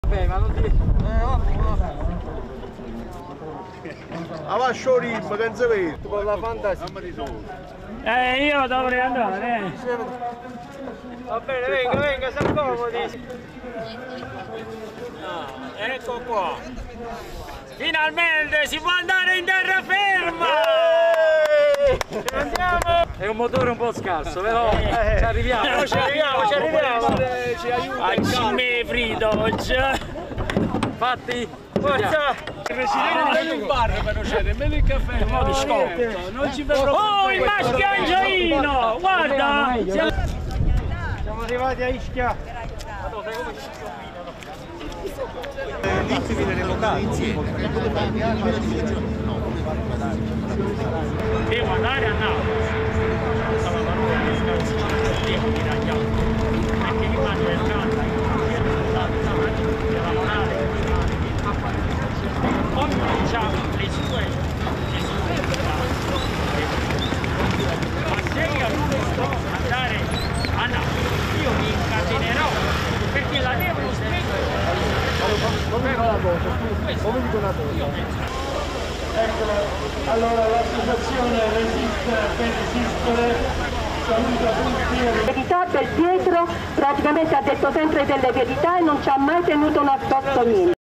Vabbè, ma non ti... Avanti rim, che non si vede. Con la fantasia. Io dovrei andare, Va bene, venga, si accomodi. Ecco qua. Finalmente si può andare in terraferma! Andiamo! È un motore un po' scarso, però ci arriviamo. Ci arriviamo. Ci aiuta. A cime frido. Infatti, Forza! nemmeno il bar però c'è, nemmeno il caffè. Un po' di scotto. Non ci vedrò. Oh, il maschiangioino! Guarda! Siamo arrivati a Ischia. L'intimi delle locali. Devo andare a Napoli. Devo ritagliare. Perché rimane nel canto. Ognuno diciamo le sue ma se io non posso andare a Napoli io mi incatenerò perché la devono smettere. Come dico una cosa? Ecco, allora l'associazione Resiste per Resistere saluta tutti. Verità del Pietro praticamente ha detto sempre delle verità e non ci ha mai tenuto nascosto niente.